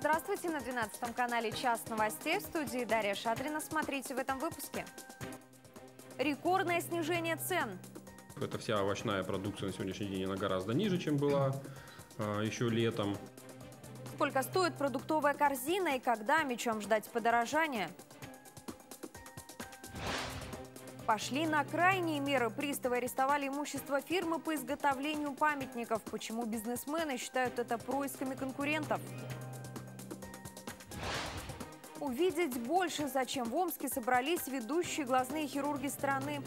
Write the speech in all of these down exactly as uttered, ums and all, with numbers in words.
Здравствуйте, на двенадцатом канале «Час новостей», в студии Дарья Шадрина. Смотрите в этом выпуске. Рекордное снижение цен. Это вся овощная продукция на сегодняшний день, она гораздо ниже, чем была а, еще летом. Сколько стоит продуктовая корзина и когда мечом ждать подорожания? Пошли на крайние меры. Приставы арестовали имущество фирмы по изготовлению памятников. Почему бизнесмены считают это происками конкурентов? Увидеть больше, зачем в Омске собрались ведущие глазные хирурги страны.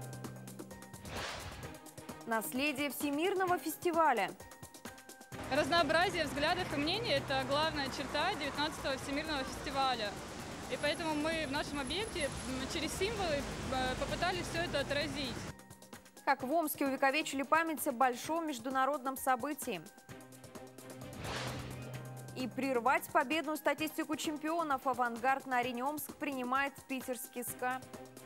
Наследие Всемирного фестиваля. Разнообразие взглядов и мнений – это главная черта девятнадцатого Всемирного фестиваля. И поэтому мы в нашем объекте через символы попытались все это отразить. Как в Омске увековечили память о большом международном событии. И прервать победную статистику чемпионов. «Авангард» на арене Омск принимает питерский СКА.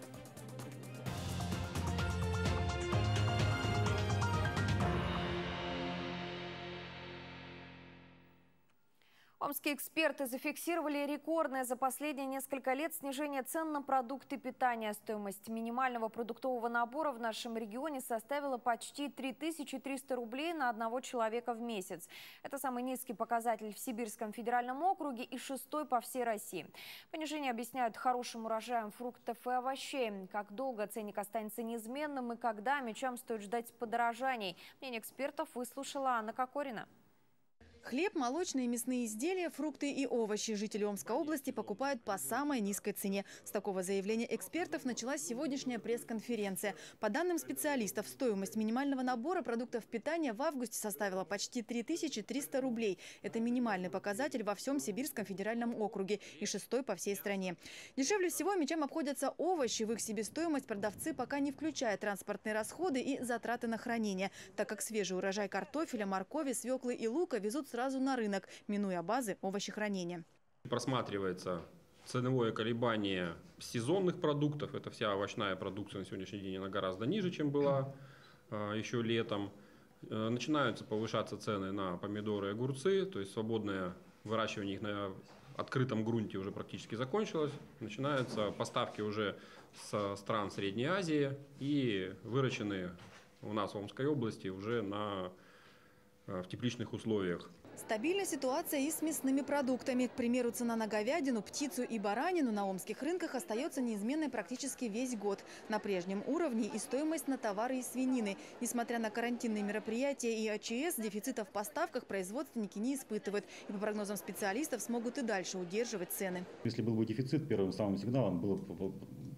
Омские эксперты зафиксировали рекордное за последние несколько лет снижение цен на продукты питания. Стоимость минимального продуктового набора в нашем регионе составила почти три тысячи триста рублей на одного человека в месяц. Это самый низкий показатель в Сибирском федеральном округе и шестой по всей России. Понижение объясняют хорошим урожаем фруктов и овощей. Как долго ценник останется неизменным и когда мечам стоит ждать подорожаний? Мнение экспертов выслушала Анна Кокорина. Хлеб, молочные и мясные изделия, фрукты и овощи жители Омской области покупают по самой низкой цене. С такого заявления экспертов началась сегодняшняя пресс-конференция. По данным специалистов, стоимость минимального набора продуктов питания в августе составила почти три тысячи триста рублей. Это минимальный показатель во всем Сибирском федеральном округе и шестой по всей стране. Дешевле всего мечам обходятся овощи. В их себестоимость продавцы пока не включают транспортные расходы и затраты на хранение, так как свежий урожай картофеля, моркови, свеклы и лука везут сразу на рынок, минуя базы овощехранения. Просматривается ценовое колебание сезонных продуктов. Это вся овощная продукция на сегодняшний день, она гораздо ниже, чем была а, еще летом. А, начинаются повышаться цены на помидоры и огурцы, то есть свободное выращивание их на открытом грунте уже практически закончилось. Начинаются поставки уже со стран Средней Азии и выращенные у нас в Омской области уже на, в тепличных условиях. Стабильная ситуация и с мясными продуктами. К примеру, цена на говядину, птицу и баранину на омских рынках остается неизменной практически весь год. На прежнем уровне и стоимость на товары из свинины. Несмотря на карантинные мероприятия и АЧС, дефицита в поставках производственники не испытывают. И по прогнозам специалистов смогут и дальше удерживать цены. Если был бы дефицит, первым самым сигналом было бы,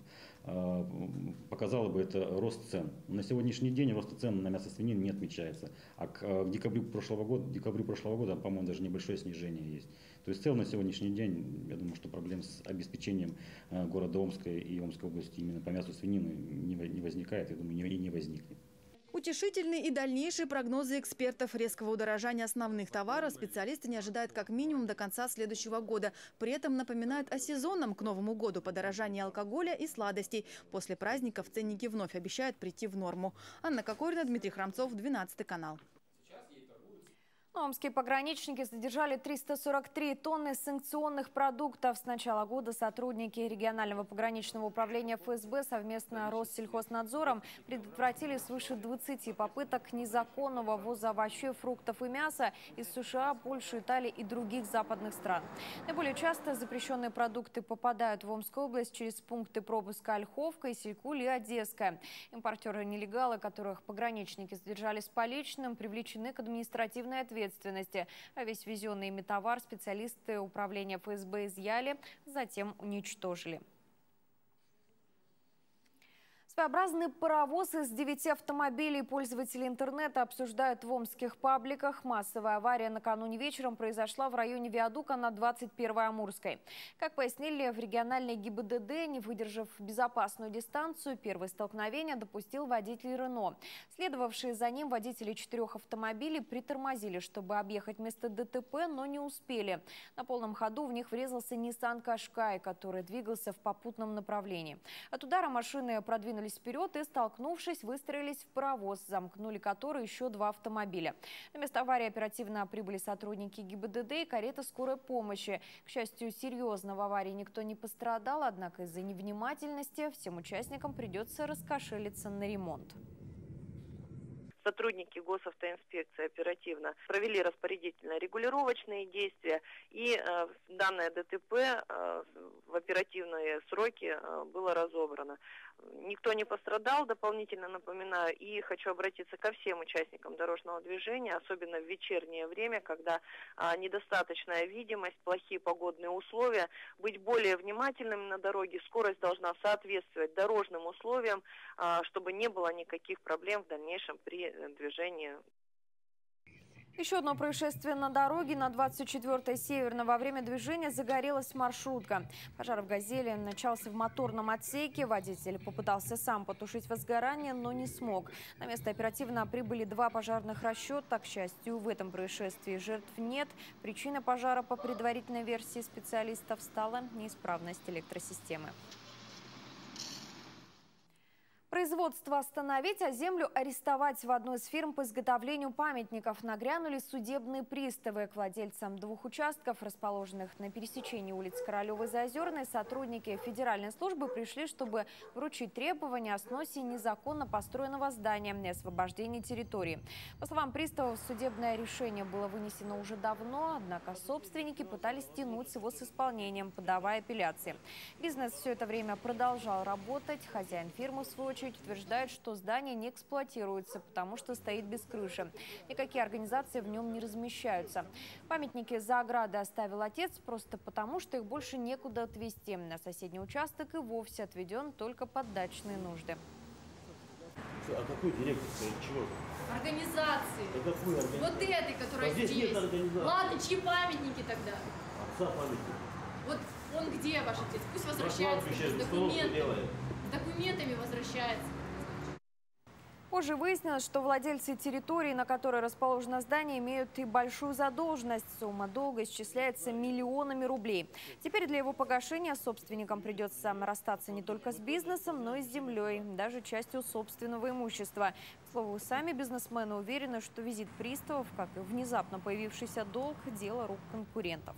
показало бы это рост цен. На сегодняшний день рост цен на мясо свинины не отмечается. А к декабрю прошлого года, декабрю прошлого года, по-моему, даже небольшое снижение есть. То есть в целом на сегодняшний день, я думаю, что проблем с обеспечением города Омска и Омской области именно по мясу свинины не возникает, я думаю, и не возникнет. Утешительные и дальнейшие прогнозы экспертов. Резкого удорожания основных товаров специалисты не ожидают как минимум до конца следующего года. При этом напоминают о сезонном к Новому году подорожании алкоголя и сладостей. После праздников ценники вновь обещают прийти в норму. Анна Кокорина, Дмитрий Храмцов, двенадцатый канал. Омские пограничники задержали триста сорок три тонны санкционных продуктов. С начала года сотрудники регионального пограничного управления эф эс бэ совместно с Россельхознадзором предотвратили свыше двадцати попыток незаконного ввоза овощей, фруктов и мяса из США, Польши, Италии и других западных стран. Наиболее часто запрещенные продукты попадают в Омскую область через пункты пропуска Ольховка, Исилькуль и Одесская. Импортеры-нелегалы, которых пограничники задержали с поличным, привлечены к административной ответственности. А весь ввезенный ими товар специалисты управления эф эс бэ изъяли, затем уничтожили. Своеобразный паровоз из девяти автомобилей пользователи интернета обсуждают в омских пабликах. Массовая авария накануне вечером произошла в районе виадука на двадцать первой Амурской. Как пояснили в региональной гэ и бэ дэ дэ, не выдержав безопасную дистанцию, первое столкновение допустил водитель Рено. Следовавшие за ним водители четырех автомобилей притормозили, чтобы объехать место дэ тэ пэ, но не успели. На полном ходу в них врезался Nissan Qashqai, который двигался в попутном направлении. От удара машины продвинулись двинулись вперед и, столкнувшись, выстроились в паровоз, замкнули который еще два автомобиля. На место аварии оперативно прибыли сотрудники ГИБДД и карета скорой помощи. К счастью, серьезно в аварии никто не пострадал, однако из-за невнимательности всем участникам придется раскошелиться на ремонт. Сотрудники госавтоинспекции оперативно провели распорядительно-регулировочные действия, и э, данное ДТП э, в оперативные сроки э, было разобрано. Никто не пострадал, дополнительно напоминаю, и хочу обратиться ко всем участникам дорожного движения, особенно в вечернее время, когда а, недостаточная видимость, плохие погодные условия, быть более внимательными на дороге, скорость должна соответствовать дорожным условиям, а, чтобы не было никаких проблем в дальнейшем при движении. Еще одно происшествие на дороге. На двадцать четвёртой Северной во время движения загорелась маршрутка. Пожар в «Газели» начался в моторном отсеке. Водитель попытался сам потушить возгорание, но не смог. На место оперативно прибыли два пожарных расчета. К счастью, в этом происшествии жертв нет. Причина пожара, по предварительной версии специалистов, стала неисправность электросистемы. Производство остановить, а землю арестовать. В одной из фирм по изготовлению памятников нагрянули судебные приставы. К владельцам двух участков, расположенных на пересечении улиц Королевой и Заозерной, сотрудники федеральной службы пришли, чтобы вручить требования о сносе незаконно построенного здания и освобождении территории. По словам приставов, судебное решение было вынесено уже давно, однако собственники пытались тянуть его с исполнением, подавая апелляции. Бизнес все это время продолжал работать. Хозяин фирмы, в свою очередь, утверждает, что здание не эксплуатируется, потому что стоит без крыши. Никакие организации в нем не размещаются. Памятники за оградой оставил отец просто потому, что их больше некуда отвезти. На соседний участок и вовсе отведен только под дачные нужды. А какой директор? Чего? Организации. Да какой организации? Вот этой, которая а здесь. здесь. Нет организации. Ладно, чьи памятники тогда? Отца памятник. Вот он где, ваш отец? Пусть возвращается с документами. С документами возвращается. Позже выяснилось, что владельцы территории, на которой расположено здание, имеют и большую задолженность. Сумма долга исчисляется миллионами рублей. Теперь для его погашения собственникам придется расстаться не только с бизнесом, но и с землей, даже частью собственного имущества. К слову, сами бизнесмены уверены, что визит приставов, как и внезапно появившийся долг, дело рук конкурентов.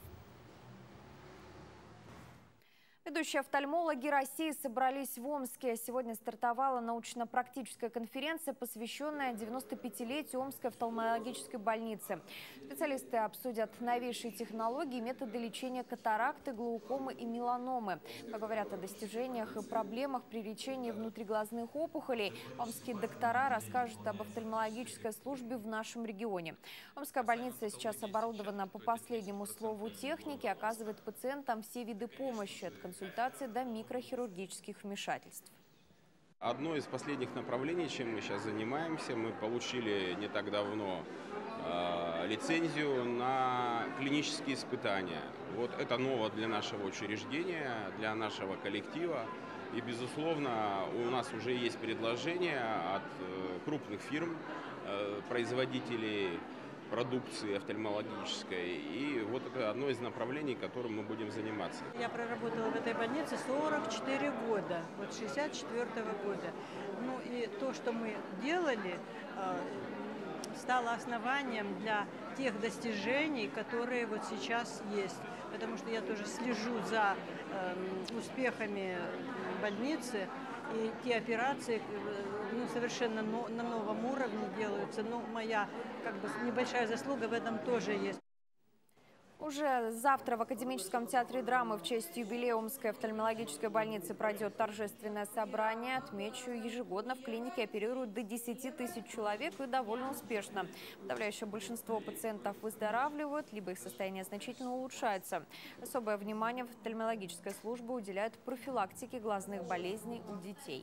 Ведущие офтальмологи России собрались в Омске. Сегодня стартовала научно-практическая конференция, посвященная девяностопятилетию Омской офтальмологической больницы. Специалисты обсудят новейшие технологии и методы лечения катаракты, глаукомы и меланомы. Поговорят о достижениях и проблемах при лечении внутриглазных опухолей. Омские доктора расскажут об офтальмологической службе в нашем регионе. Омская больница сейчас оборудована по последнему слову техники, оказывает пациентам все виды помощи, от консультации до микрохирургических вмешательств. Одно из последних направлений, чем мы сейчас занимаемся, мы получили не так давно э, лицензию на клинические испытания. Вот это ново для нашего учреждения, для нашего коллектива. И, безусловно, у нас уже есть предложения от э, крупных фирм, э, производителей продукции офтальмологической. И вот это одно из направлений, которым мы будем заниматься. Я проработала в этой больнице сорок четыре года, вот шестьдесят четвёртого года. Ну и то, что мы делали, стало основанием для тех достижений, которые вот сейчас есть. Потому что я тоже слежу за успехами больницы. И те операции ну, совершенно но, на новом уровне делаются. Но моя как бы, небольшая заслуга в этом тоже есть. Уже завтра в Академическом театре драмы в честь юбилея Омской офтальмологической больницы пройдет торжественное собрание. Отмечу, ежегодно в клинике оперируют до десяти тысяч человек и довольно успешно. Подавляющее большинство пациентов выздоравливают, либо их состояние значительно улучшается. Особое внимание в офтальмологической службе уделяют профилактике глазных болезней у детей.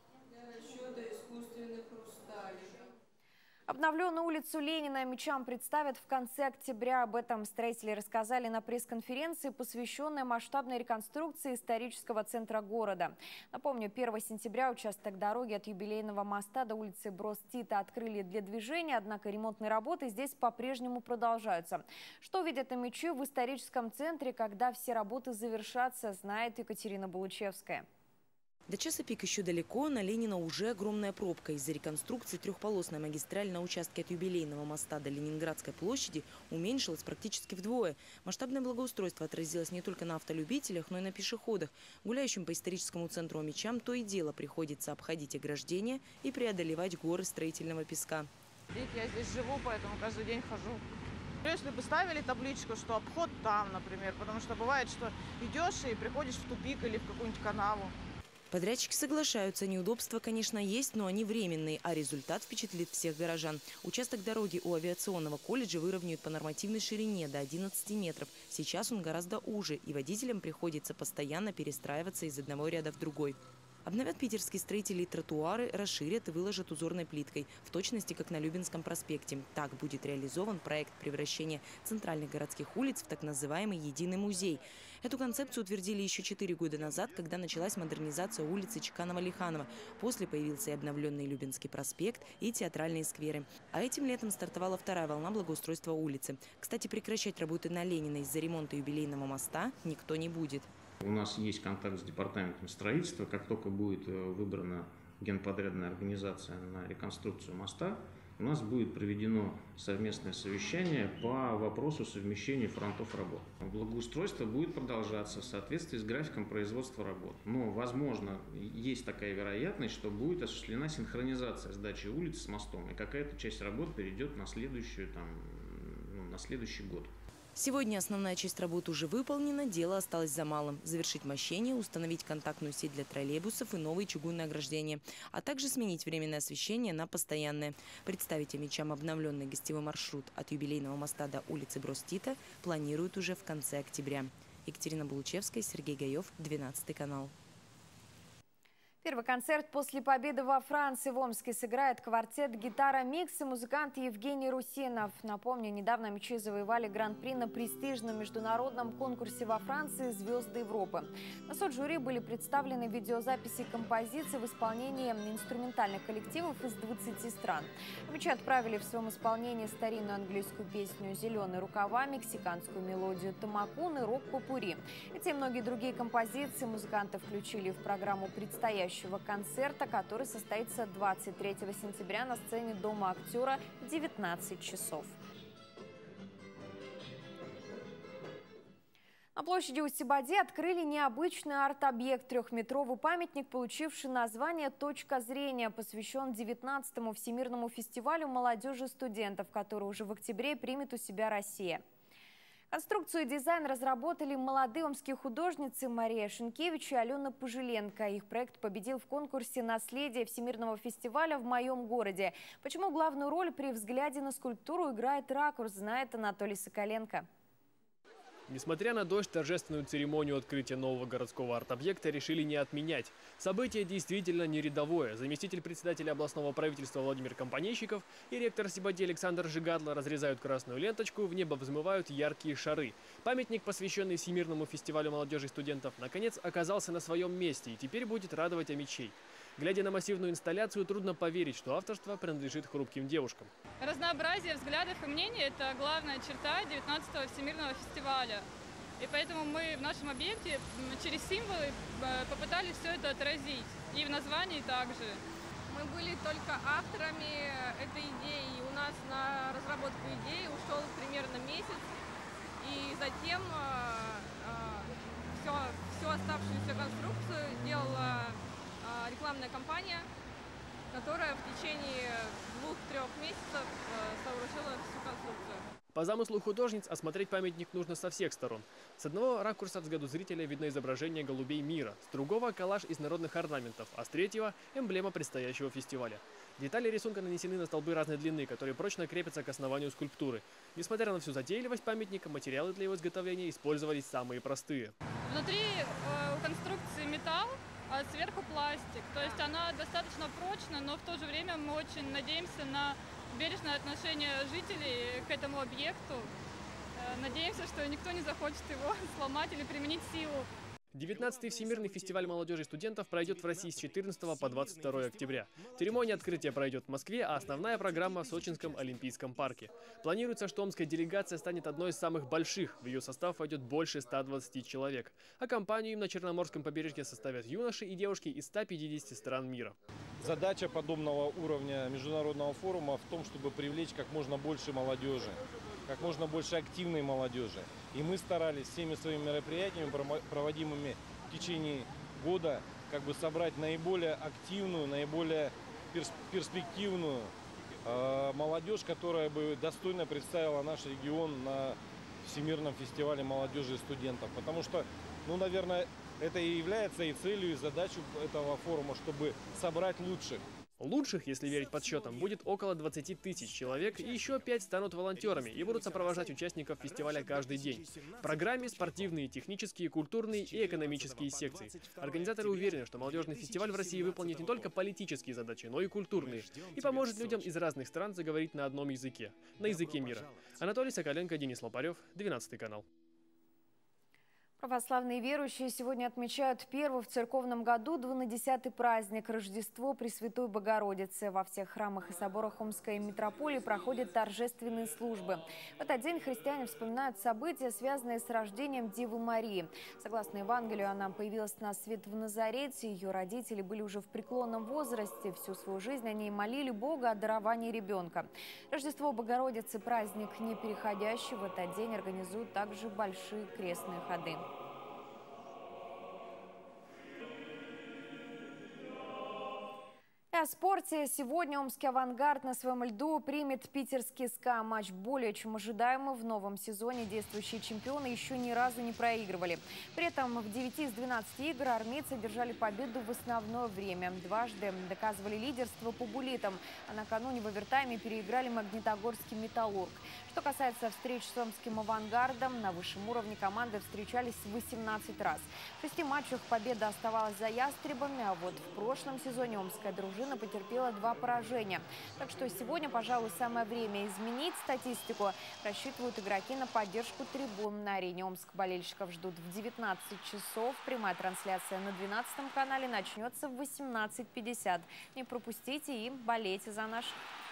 Обновленную улицу Ленина мечам представят в конце октября. Об этом строители рассказали на пресс-конференции, посвященной масштабной реконструкции исторического центра города. Напомню, первого сентября участок дороги от Юбилейного моста до улицы Броз-Тита открыли для движения, однако ремонтные работы здесь по-прежнему продолжаются. Что увидят мечи в историческом центре, когда все работы завершатся, знает Екатерина Булычевская. До часа пик еще далеко, на Ленина уже огромная пробка. Из-за реконструкции трехполосная магистраль на участке от Юбилейного моста до Ленинградской площади уменьшилась практически вдвое. Масштабное благоустройство отразилось не только на автолюбителях, но и на пешеходах. Гуляющим по историческому центру Омичам то и дело приходится обходить ограждения и преодолевать горы строительного песка. Я здесь живу, поэтому каждый день хожу. Если бы ставили табличку, что обход там, например, потому что бывает, что идешь и приходишь в тупик или в какую-нибудь канаву. Подрядчики соглашаются, неудобства, конечно, есть, но они временные, а результат впечатлит всех горожан. Участок дороги у авиационного колледжа выровняют по нормативной ширине до одиннадцати метров. Сейчас он гораздо уже, и водителям приходится постоянно перестраиваться из одного ряда в другой. Обновят питерские строители тротуары, расширят и выложат узорной плиткой, в точности как на Любинском проспекте. Так будет реализован проект превращения центральных городских улиц в так называемый «Единый музей». Эту концепцию утвердили еще четыре года назад, когда началась модернизация улицы Чеканова-Лиханова. После появился и обновленный Любинский проспект, и театральные скверы. А этим летом стартовала вторая волна благоустройства улицы. Кстати, прекращать работы на Ленина из-за ремонта Юбилейного моста никто не будет. У нас есть контакт с департаментом строительства. Как только будет выбрана генподрядная организация на реконструкцию моста, у нас будет проведено совместное совещание по вопросу совмещения фронтов работ. Благоустройство будет продолжаться в соответствии с графиком производства работ. Но, возможно, есть такая вероятность, что будет осуществлена синхронизация сдачи улиц с мостом, и какая-то часть работ перейдет на, следующую, там, ну, на следующий год. Сегодня основная часть работ уже выполнена, дело осталось за малым. Завершить мощение, установить контактную сеть для троллейбусов и новые чугунные ограждения, а также сменить временное освещение на постоянное. Представить омичам обновленный гостевой маршрут от Юбилейного моста до улицы Брос-Тита планируют уже в конце октября. Екатерина Булучевская, Сергей Гаев, двенадцатый канал. Первый концерт после победы во Франции в Омске сыграет квартет «Гитара Микс» и музыкант Евгений Русинов. Напомню, недавно омичи завоевали гран-при на престижном международном конкурсе во Франции «Звезды Европы». На суд жюри были представлены видеозаписи композиций в исполнении инструментальных коллективов из двадцати стран. Омичи отправили в своем исполнении старинную английскую песню «Зеленые рукава», мексиканскую мелодию «Тамакун» и рок-попури. Эти и многие другие композиции музыканты включили в программу предстоящего концерта, который состоится двадцать третьего сентября на сцене Дома актера в девятнадцать часов. На площади Усть-Сибади открыли необычный арт-объект – трехметровый памятник, получивший название «Точка зрения», посвящен девятнадцатому Всемирному фестивалю молодежи и студентов, который уже в октябре примет у себя Россия. Конструкцию и дизайн разработали молодые омские художницы Мария Шенкевич и Алена Пожеленко. Их проект победил в конкурсе «Наследие Всемирного фестиваля в моем городе». Почему главную роль при взгляде на скульптуру играет ракурс, знает Анатолий Соколенко. Несмотря на дождь, торжественную церемонию открытия нового городского арт-объекта решили не отменять. Событие действительно не рядовое. Заместитель председателя областного правительства Владимир Компанейщиков и ректор Сибади Александр Жигадло разрезают красную ленточку, в небо взмывают яркие шары. Памятник, посвященный Всемирному фестивалю молодежи и студентов, наконец оказался на своем месте и теперь будет радовать омичей. Глядя на массивную инсталляцию, трудно поверить, что авторство принадлежит хрупким девушкам. Разнообразие взглядов и мнений – это главная черта девятнадцатого Всемирного фестиваля. И поэтому мы в нашем объекте через символы попытались все это отразить. И в названии также. Мы были только авторами этой идеи. У нас на разработку идеи ушел примерно месяц. И затем все, всю оставшуюся конструкцию делала рекламная кампания, которая в течение двух-трех месяцев сооружила всю конструкцию. По замыслу художниц осмотреть памятник нужно со всех сторон. С одного ракурса взгляду зрителя видно изображение голубей мира, с другого – коллаж из народных орнаментов, а с третьего – эмблема предстоящего фестиваля. Детали рисунка нанесены на столбы разной длины, которые прочно крепятся к основанию скульптуры. Несмотря на всю затейливость памятника, материалы для его изготовления использовались самые простые. Внутри э, у конструкции металл, а сверху пластик. То есть она достаточно прочная, но в то же время мы очень надеемся на бережное отношение жителей к этому объекту. Надеемся, что никто не захочет его сломать или применить силу. девятнадцатый Всемирный фестиваль молодежи и студентов пройдет в России с четырнадцатого по двадцать второе октября. Церемония открытия пройдет в Москве, а основная программа в Сочинском Олимпийском парке. Планируется, что омская делегация станет одной из самых больших. В ее состав войдет больше ста двадцати человек. А компанию им на Черноморском побережье составят юноши и девушки из ста пятидесяти стран мира. Задача подобного уровня международного форума в том, чтобы привлечь как можно больше молодежи, как можно больше активной молодежи. И мы старались всеми своими мероприятиями, проводимыми в течение года, как бы собрать наиболее активную, наиболее перспективную э, молодежь, которая бы достойно представила наш регион на Всемирном фестивале молодежи и студентов. Потому что, ну, наверное, это и является и целью, и задачей этого форума, чтобы собрать лучших. Лучших, если верить подсчетам, будет около двадцати тысяч человек, и еще пять станут волонтерами и будут сопровождать участников фестиваля каждый день. В программе спортивные, технические, культурные и экономические секции. Организаторы уверены, что молодежный фестиваль в России выполнит не только политические задачи, но и культурные, и поможет людям из разных стран заговорить на одном языке, на языке мира. Анатолий Соколенко, Денис Лопарев, двенадцатый канал. Православные верующие сегодня отмечают первый в церковном году двунадесятый праздник – Рождество Пресвятой Богородицы. Во всех храмах и соборах Омской митрополии проходят торжественные службы. В этот день христиане вспоминают события, связанные с рождением Девы Марии. Согласно Евангелию, она появилась на свет в Назарете. Ее родители были уже в преклонном возрасте. Всю свою жизнь они молили Бога о даровании ребенка. Рождество Богородицы – праздник непереходящий. В этот день организуют также большие крестные ходы. О спорте. Сегодня омский «Авангард» на своем льду примет питерский СКА. Матч более чем ожидаемый. В новом сезоне действующие чемпионы еще ни разу не проигрывали. При этом в девяти из двенадцати игр армейцы держали победу в основное время. Дважды доказывали лидерство по буллитам. А накануне в овертайме переиграли Магнитогорский «Металлург». Что касается встреч с омским «Авангардом», на высшем уровне команды встречались восемнадцать раз. В шести матчах победа оставалась за ястребами, а вот в прошлом сезоне омская дружина потерпела два поражения. Так что сегодня, пожалуй, самое время изменить статистику. Рассчитывают игроки на поддержку трибун. На арене Омск болельщиков ждут в девятнадцать часов. Прямая трансляция на двенадцатом канале начнется в восемнадцать пятьдесят. Не пропустите и болейте за наших.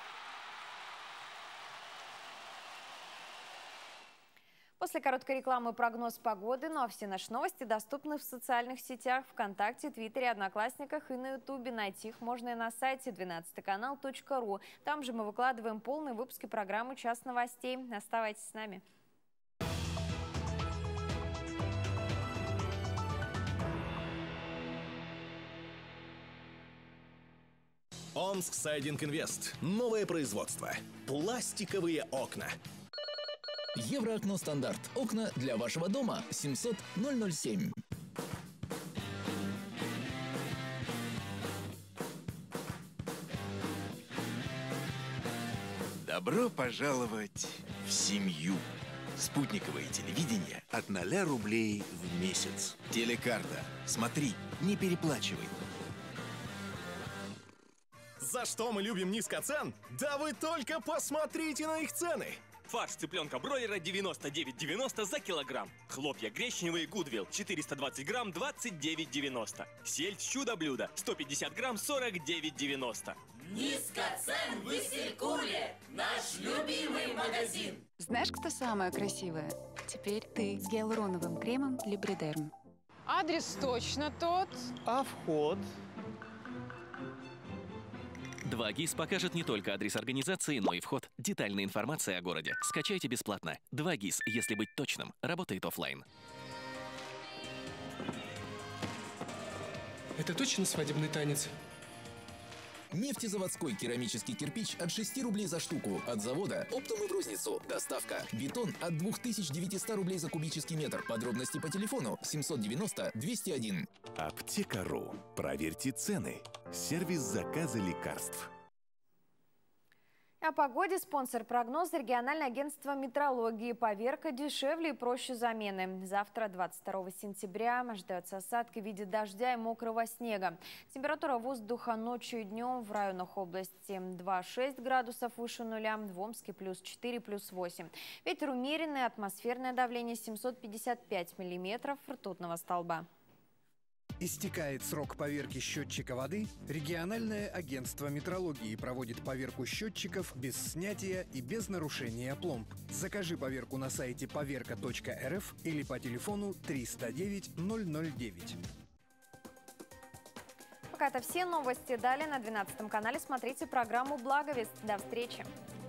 После короткой рекламы прогноз погоды, ну а все наши новости доступны в социальных сетях, ВКонтакте, Твиттере, Одноклассниках и на Ютубе. Найти их можно и на сайте двенадцатый канал точка ру. Там же мы выкладываем полные выпуски программы «Час новостей». Оставайтесь с нами. Омск Сайдинг Инвест. Новое производство. Пластиковые окна. Евроокно стандарт. Окна для вашего дома. семьсот ноль ноль семь. Добро пожаловать в семью. Спутниковое телевидение от ноля рублей в месяц. Телекарта. Смотри, не переплачивай. За что мы любим низко цен? Да вы только посмотрите на их цены! Фарш цыпленка бройлера девяносто девять девяносто за килограмм. Хлопья гречневые Гудвилл четыреста двадцать грамм двадцать девять девяносто. Сельдь чудо-блюдо сто пятьдесят грамм сорок девять девяносто. Низко цен в Исилькуле. Наш любимый магазин. Знаешь, кто самая красивая? Теперь ты с гиалуроновым кремом Либридерм. Адрес точно тот. А вход? два гис покажет не только адрес организации, но и вход. Детальная информация о городе. Скачайте бесплатно. два гис, если быть точным, работает офлайн. Это точно свадебный танец? Нефтезаводской керамический кирпич от шести рублей за штуку. От завода оптом и в розницу. Доставка. Бетон от двух тысяч девятисот рублей за кубический метр. Подробности по телефону семьсот девяносто двести один. Аптека.ру. Проверьте цены. Сервис заказа лекарств. О погоде спонсор прогноза — региональное агентство метрологии. Поверка дешевле и проще замены. Завтра, двадцать второго сентября, ожидаются осадки в виде дождя и мокрого снега. Температура воздуха ночью и днем в районах области два-шесть градусов выше нуля, в Омске плюс четыре, плюс восемь. Ветер умеренный, атмосферное давление семьсот пятьдесят пять миллиметров ртутного столба. Истекает срок поверки счетчика воды? Региональное агентство метрологии проводит поверку счетчиков без снятия и без нарушения пломб. Закажи поверку на сайте поверка точка эр эф или по телефону триста девять ноль ноль девять. Пока это все новости. Далее на двенадцатом канале смотрите программу «Благовест». До встречи!